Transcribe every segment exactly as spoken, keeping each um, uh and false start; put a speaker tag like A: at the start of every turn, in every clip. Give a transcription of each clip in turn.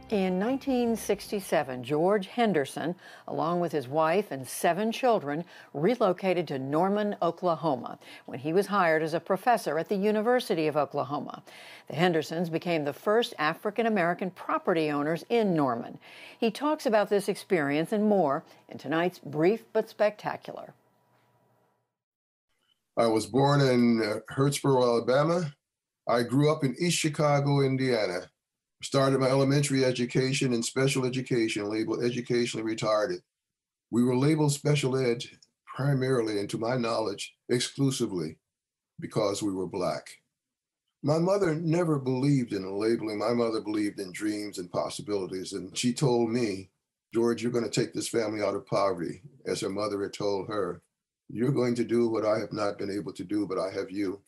A: In nineteen sixty-seven, George Henderson, along with his wife and seven children, relocated to Norman, Oklahoma, when he was hired as a professor at the University of Oklahoma. The Hendersons became the first African-American property owners in Norman. He talks about this experience and more in tonight's Brief but Spectacular.
B: I was born in uh, Hurtsboro, Alabama. I grew up in East Chicago, Indiana. Started my elementary education in special education, labeled educationally retarded. We were labeled special ed primarily, and to my knowledge, exclusively because we were Black. My mother never believed in labeling. My mother believed in dreams and possibilities. And she told me, George, you're going to take this family out of poverty, as her mother had told her. You're going to do what I have not been able to do, but I have you.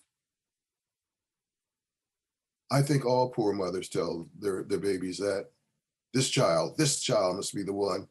B: I think all poor mothers tell their, their babies that. This child, this child must be the one.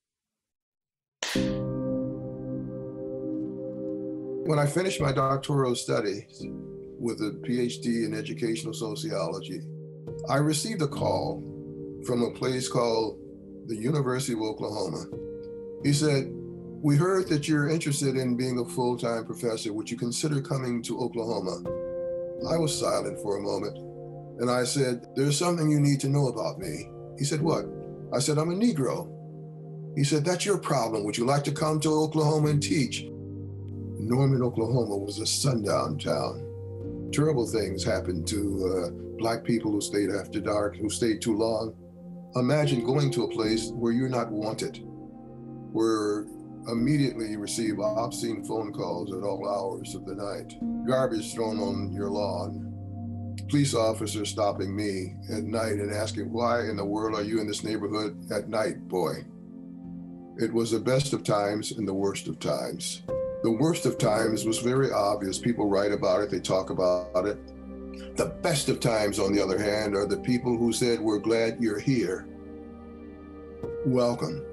B: When I finished my doctoral studies with a P H D in educational sociology, I received a call from a place called the University of Oklahoma. He said, we heard that you're interested in being a full-time professor. Would you consider coming to Oklahoma? I was silent for a moment. And I said, there's something you need to know about me. He said, what? I said, I'm a Negro. He said, that's your problem. Would you like to come to Oklahoma and teach? Norman, Oklahoma was a sundown town. Terrible things happened to uh, Black people who stayed after dark, who stayed too long. Imagine going to a place where you're not wanted, where immediately you receive obscene phone calls at all hours of the night, garbage thrown on your lawn, police officers stopping me at night and asking, why in the world are you in this neighborhood at night, boy? It was the best of times and the worst of times. The worst of times was very obvious. People write about it, they talk about it. The best of times, on the other hand, are the people who said, we're glad you're here. Welcome.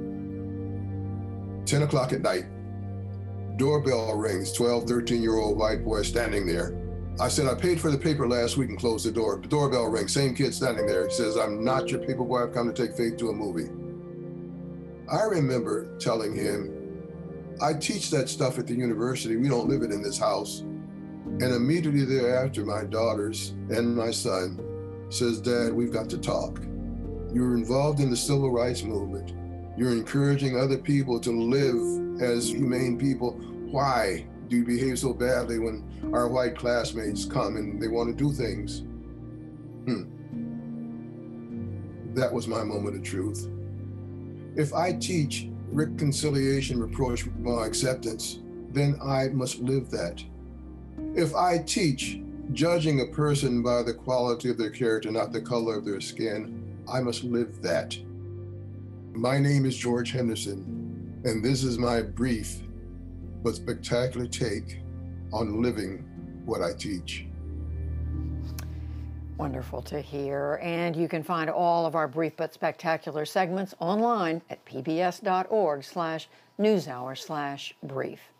B: ten o'clock at night, doorbell rings, twelve, thirteen-year-old white boy standing there. I said, I paid for the paper last week and closed the door. The doorbell rings, same kid standing there. He says, I'm not your paper boy, I've come to take Faith to a movie. I remember telling him, I teach that stuff at the university. We don't live it in this house. And immediately thereafter, my daughters and my son says, Dad, we've got to talk. You're involved in the civil rights movement. You're encouraging other people to live as humane people. Why do you behave so badly when our white classmates come and they want to do things? Hmm. That was my moment of truth. If I teach reconciliation, rapprochement, acceptance, then I must live that. If I teach judging a person by the quality of their character, not the color of their skin, I must live that. My name is George Henderson, and this is my brief but spectacular take on living what I teach.
A: Wonderful to hear. And you can find all of our brief but spectacular segments online at pbs.org slash newshour slash brief.